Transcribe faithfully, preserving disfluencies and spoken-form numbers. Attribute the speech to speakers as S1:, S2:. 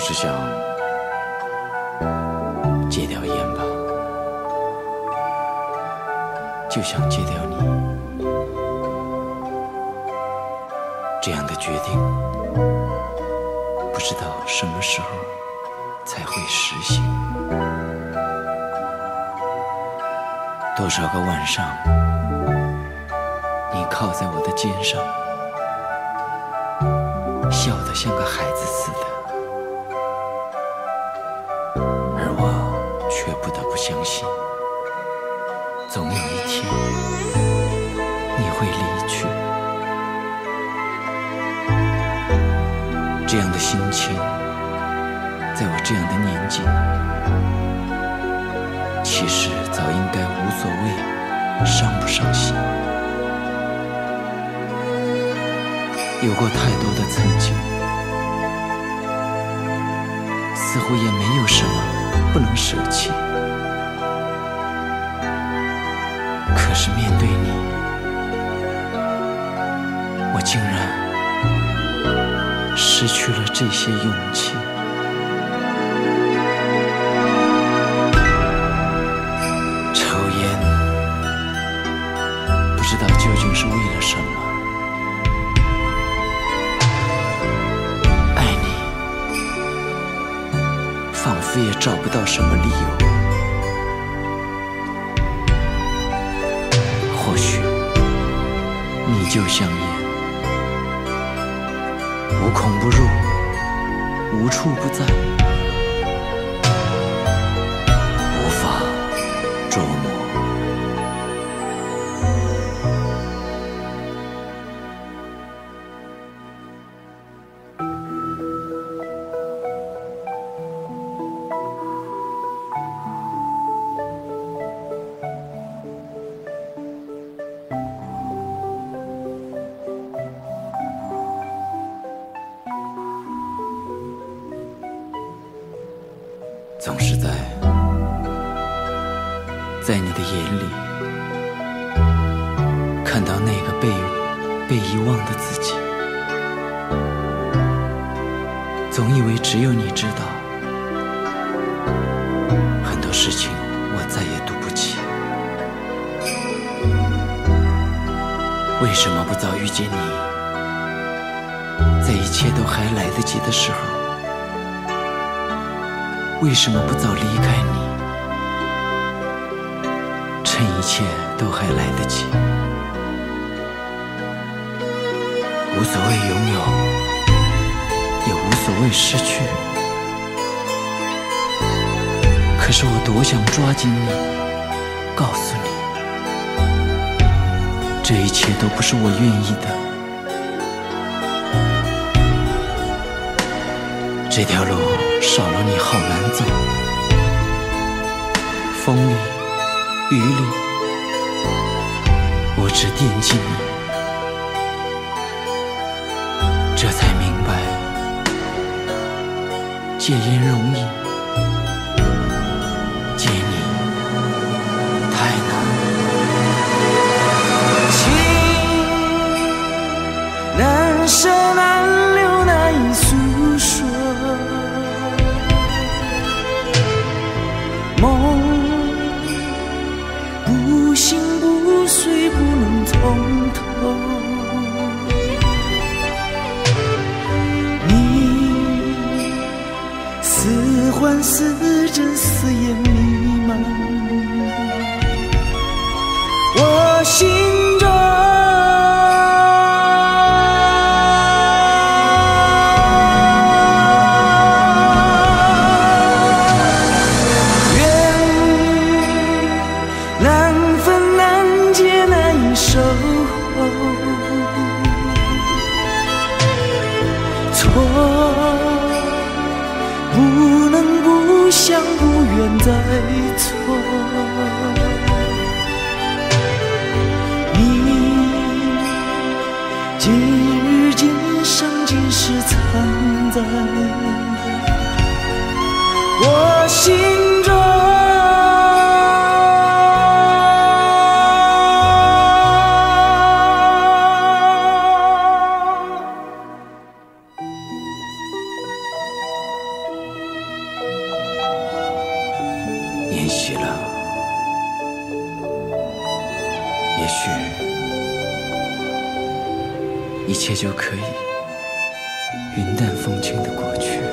S1: 是想戒掉烟吧，就想戒掉你。这样的决定，不知道什么时候才会实行。多少个晚上，你靠在我的肩上，笑得像个孩子似的，而我却不得不相信，总有一天你会离去。这样的心情，在我这样的年纪，其实早应该无所谓伤不伤心。有过太多的曾经，似乎也没有什么不能舍弃。可是面对你，我竟然失去了这些勇气。抽烟，不知道究竟是为了什么。爱你，仿佛也找不到什么理由。或许你就像烟，无孔不入，无处不在，无法捉摸。总是在在你的眼里看到那个被被遗忘的自己，总以为只有你知道，很多事情我再也赌不起。为什么不早遇见你，在一切都还来得及的时候？为什么不早离开你，趁一切都还来得及？无所谓拥有，也无所谓失去。可是我多想抓紧你，告诉你，这一切都不是我愿意的。这条路少了你好难走，风里雨里，我只惦记你，这才明白戒烟容易，戒你太难。
S2: 情难舍难留难以诉说，梦不醒不睡不能从头，你似幻似真似烟弥漫我心中，守候，错不能不想，不愿再错。你今日今生今世藏在我心中。
S1: 也许一切就可以云淡风轻的过去。